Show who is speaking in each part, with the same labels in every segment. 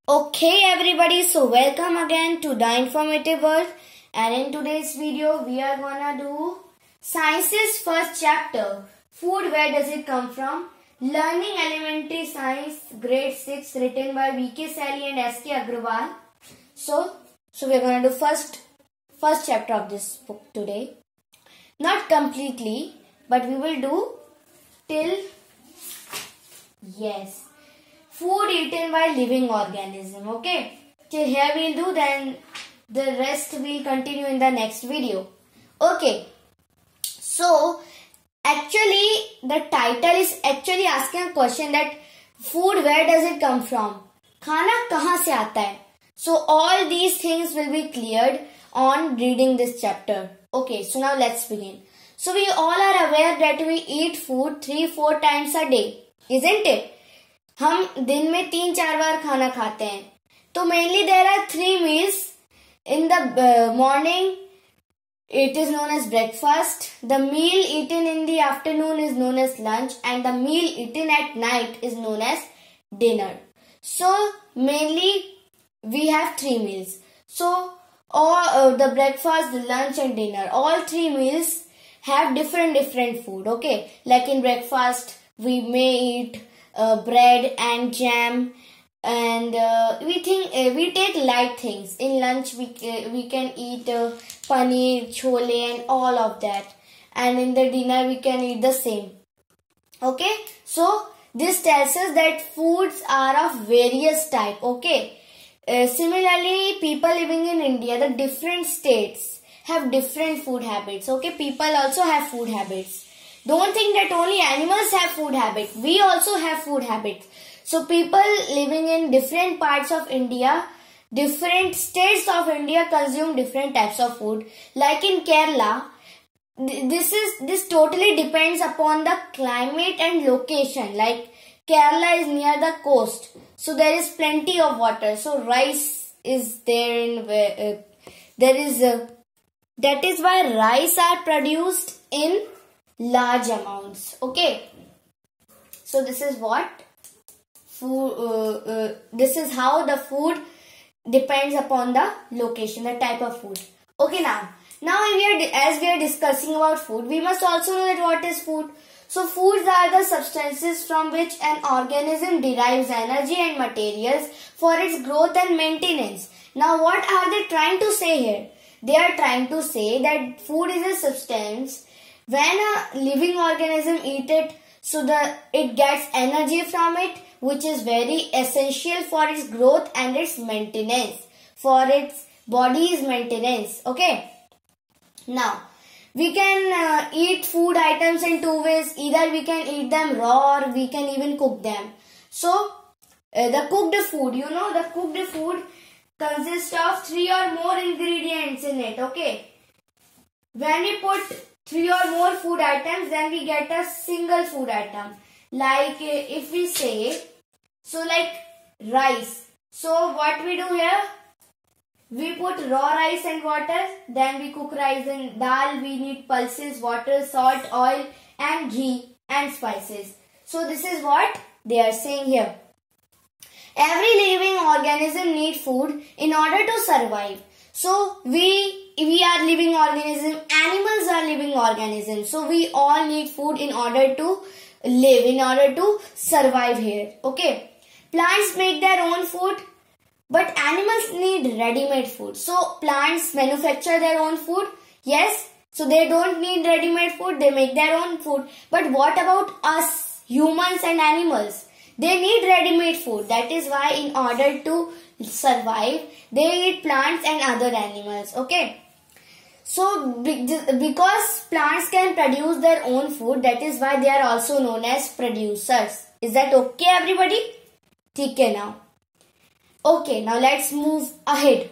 Speaker 1: Okay everybody, so welcome again to the informative world, and in today's video we are gonna do science's first chapter, food, where does it come from? Learning elementary science grade 6, written by V.K. Sally and S.K. Agrawal. So we are gonna do first chapter of this book today. Not completely, but we will do till food eaten by living organism. Okay, till here we'll do, then the rest will continue in the next video. Okay, so actually the title is actually asking a question that food, where does it come from? खाना कहाँ से आता है? So all these things will be cleared on reading this chapter. Okay, so now let's begin. So we all are aware that we eat food 3-4 times a day, isn't it? हम दिन में 3-4 बार खाना खाते हैं. तो mainly there are 3 meals. In the morning it is known as breakfast. The meal eaten in the afternoon is known as lunch, and the meal eaten at night is known as dinner. So mainly we have 3 meals. So all the breakfast, the lunch and dinner, all 3 meals have different food. Okay, like in breakfast we may eat bread and jam, and we take light things. In lunch we can eat paneer, chole and all of that, and in the dinner we can eat the same. Okay, so this tells us that foods are of various type. Okay, similarly people living in India, the different states have different food habits. Okay, people also have food habits. Don't think that only animals have food habits. We also have food habits. So people living in different parts of India, different states of India consume different types of food. Like in Kerala, this totally depends upon the climate and location. Like Kerala is near the coast, so there is plenty of water. So rice is there in that is why rice are produced in large amounts. Okay, so this is what food. This is how the food depends upon the location, the type of food. Okay, now as we are discussing about food, we must also know that what is food. So foods are the substances from which an organism derives energy and materials for its growth and maintenance. Now what are they trying to say here? They are trying to say that food is a substance. When a living organism eats it, so it gets energy from it, which is very essential for its growth and its maintenance, for its body's maintenance. Okay. Now, we can eat food items in 2 ways. Either we can eat them raw, or we can even cook them. So, the cooked food, the cooked food consists of 3 or more ingredients in it. Okay. When we put 3 or more food items, then we get a single food item. Like if we say, so like rice. So what we do here? We put raw rice and water, then we cook rice. In dal we need pulses, water, salt, oil and ghee and spices. So this is what they are saying here. Every living organism needs food in order to survive. So we are living organism, animals are living organisms. So we all need food in order to live, in order to survive here. Okay. Plants make their own food, but animals need ready-made food. So plants manufacture their own food. Yes. So they don't need ready-made food. They make their own food. But what about us, humans and animals? They need ready-made food. That is why in order to survive, they eat plants and other animals. Okay. So because plants can produce their own food, that is why they are also known as producers. Is that okay everybody? Okay now. Okay, now let's move ahead.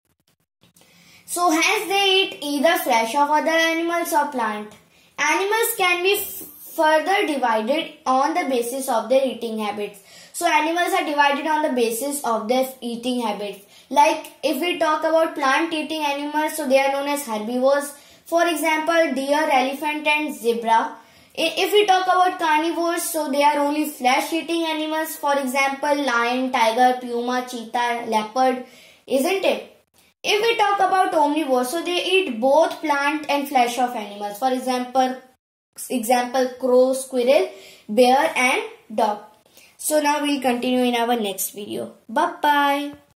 Speaker 1: So hence they eat either flesh of other animals or plant. Animals can be further divided on the basis of their eating habits. So animals are divided on the basis of their eating habits. Like if we talk about plant eating animals, so they are known as herbivores. For example, deer, elephant and zebra If we talk about carnivores, so they are only flesh-eating animals. For example, lion, tiger, puma, cheetah, leopard, isn't it? If we talk about omnivores, so they eat both plant and flesh of animals. For example, crow, squirrel, bear and dog. So now we'll continue in our next video. Bye-bye.